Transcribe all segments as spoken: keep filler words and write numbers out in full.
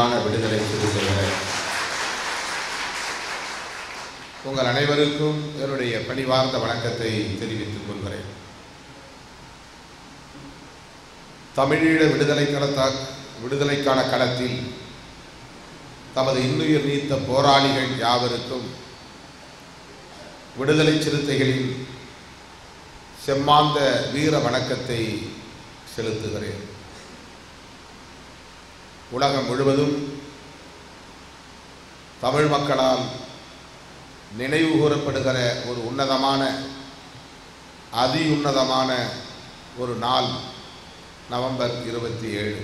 உண்மையான விடுதலை சிறுத்தைகளே, உங்கள் அனைவருக்கும் என்னுடைய பணிவார்ந்த வணக்கத்தை தெரிவித்துக் கொள்கிறேன். தமிழீழ விடுதலை களத்த விடுதலைக்கான களத்தில் தமது இன்னுயிர் நீத்த போராளிகள் யாவருக்கும் விடுதலை சிறுத்தைகளின் செம்மாந்த வீர வணக்கத்தை செலுத்துகிறேன். உலகம் முழுவதும் தமிழ் மக்களால் நினைவு கூறப்படுகிற ஒரு உன்னதமான அதி உன்னதமான ஒரு நாள் நவம்பர் இருபத்தி ஏழு.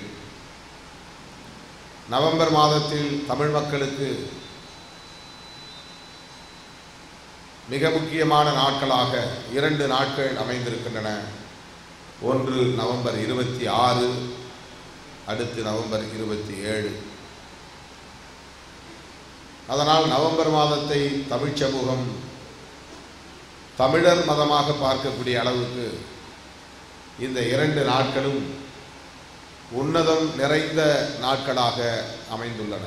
நவம்பர் மாதத்தில் தமிழ் மக்களுக்கு மிக முக்கியமான நாட்களாக இரண்டு நாட்கள் அமைந்திருக்கின்றன. ஒன்று நவம்பர் இருபத்தி ஆறு, அடுத்து நவம்பர் இருபத்தி ஏழு. அதனால் நவம்பர் மாதத்தை தமிழ் சமூகம் தமிழர் மதமாக பார்க்கக்கூடிய அளவுக்கு இந்த இரண்டு நாட்களும் உன்னதம் நிறைந்த நாட்களாக அமைந்துள்ளன.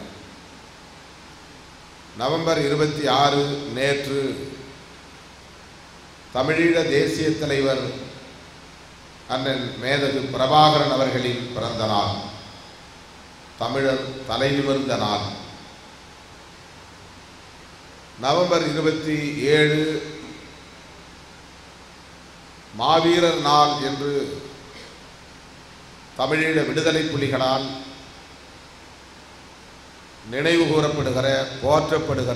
நவம்பர் இருபத்தி ஆறு நேற்று தமிழீழ தேசிய தலைவர் அண்ணன் மேதகு பிரபாகரன் அவர்களின் பிறந்த நாள், தமிழர் தலைநிமிர்ந்த நாள். நவம்பர் இருபத்தி ஏழு மாவீரர் நாள் என்று தமிழீழ விடுதலை புலிகளால் நினைவு கூறப்படுகிற, போற்றப்படுகிற,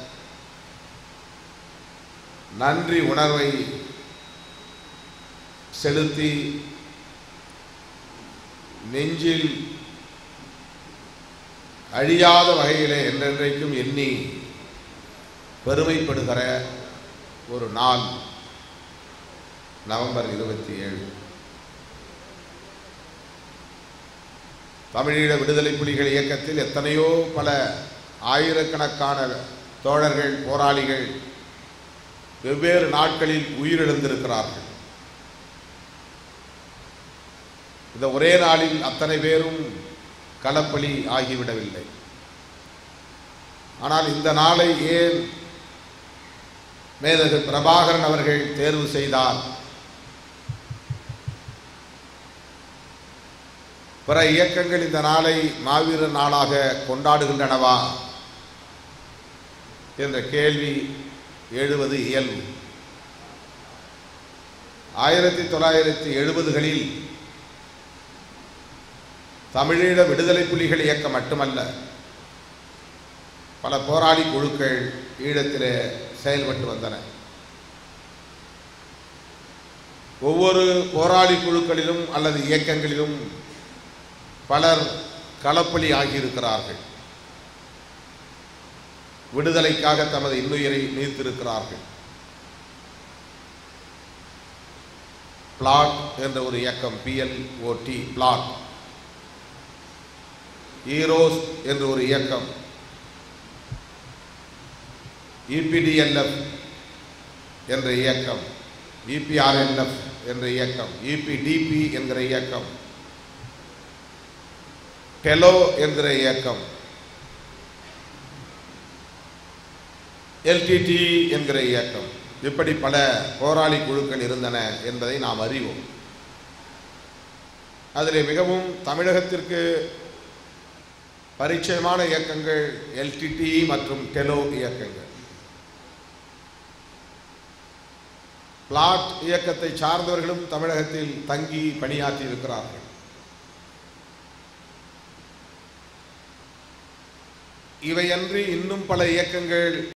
நன்றி உணர்வை செலுத்தி நெஞ்சில் அழியாத வகையிலே என்றென்றைக்கும் எண்ணி பெருமைப்படுகிற ஒரு நாள் நவம்பர் இருபத்தி ஏழு. தமிழீழ விடுதலை புலிகள் இயக்கத்தில் எத்தனையோ பல ஆயிரக்கணக்கான தோழர்கள், போராளிகள் வெவ்வேறு நாட்களில் உயிரிழந்திருக்கிறார்கள். இந்த ஒரே நாளில் அத்தனை பேரும் களப்பலி ஆகிவிடவில்லை. ஆனால் இந்த நாளை ஏன் மேதகு பிரபாகரன் அவர்கள் தேர்வு செய்தார்? பிற இயக்கங்கள் இந்த நாளை மாவீரர் நாளாக கொண்டாடுகின்றனவா என்ற கேள்வி எழுவது இயல்பு. ஆயிரத்தி தொள்ளாயிரத்தி எழுபதுகளில் தமிழீழ விடுதலை புலிகள் இயக்கம் மட்டுமல்ல, பல போராளி குழுக்கள் ஈழத்திலே செயல்பட்டு வந்தன. ஒவ்வொரு போராளி குழுக்களிலும் அல்லது இயக்கங்களிலும் பலர் களப்பலி ஆகியிருக்கிறார்கள். விடுதலைக்காக தமது இன்னுயிரை நீத்திருக்கிறார்கள். பிளாட் என்ற ஒரு இயக்கம், P L O T PLOT. EROS என்ற ஒரு இயக்கம், E P D L F என்ற இயக்கம், E P R L F என்ற இயக்கம், இ பி டி பி என்கிற இயக்கம், டெலோ என்கிற இயக்கம், எல் டி டி என்கிற இயக்கம், இப்படி பல போராளி குழுக்கள் இருந்தன என்பதை நாம் அறிவோம். அதில் மிகவும் தமிழகத்திற்கு பரிச்சயமான இயக்கங்கள் எல் டி டி மற்றும் டெலோ இயக்கங்கள். பிளாட் இயக்கத்தை சார்ந்தவர்களும் தமிழகத்தில் தங்கி பணியாற்றி இருக்கிறார்கள். இவையன்றி இன்னும் பல இயக்கங்கள்